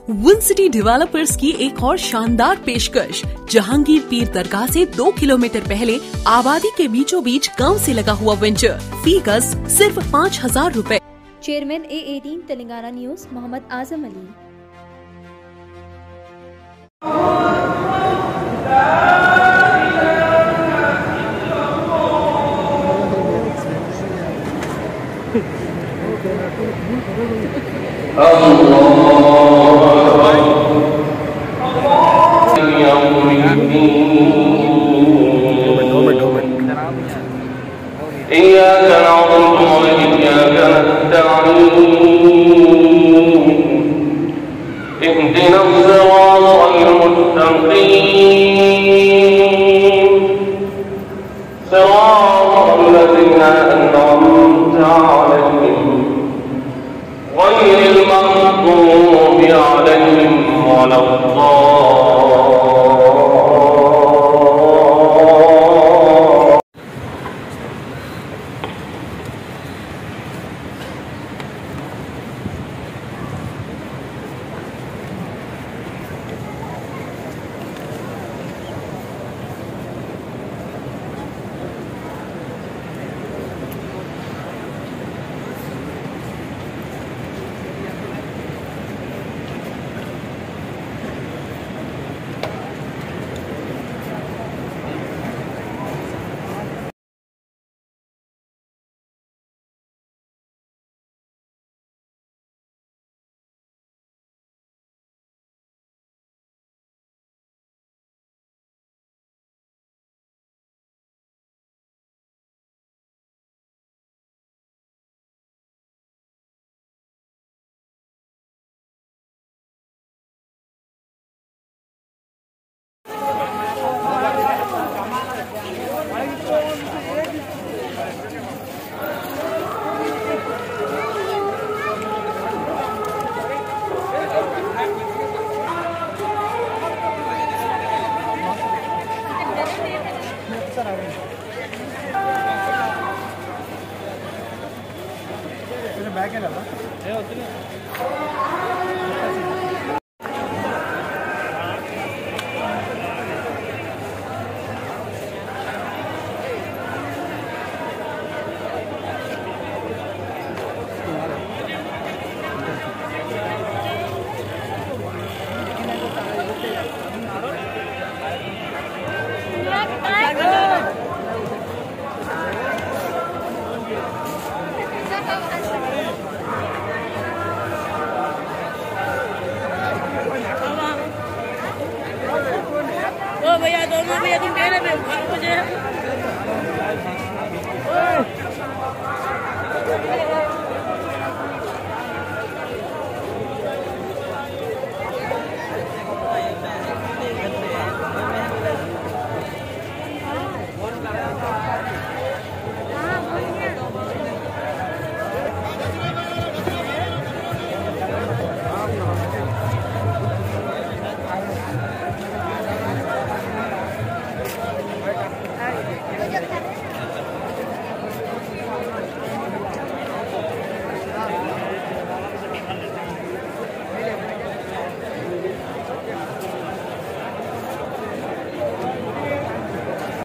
Win city developers की एक और शानदार पेशकश। जहांगीर पीर दरगाह से 2 किलोमीटर पहले आबादी के बीचों बीच गांव से लगा हुआ वेंचर। फी गज सिर्फ 5,000 रुपए। Chairman A18 Telangana news Mohammed Azam Ali. إياك نعبد وإياك نستعين اهدنا الصراط المستقيم صراط الذين أنعمت عليهم غير المغضوب عليهم ولا भैया तुम कह रहे थे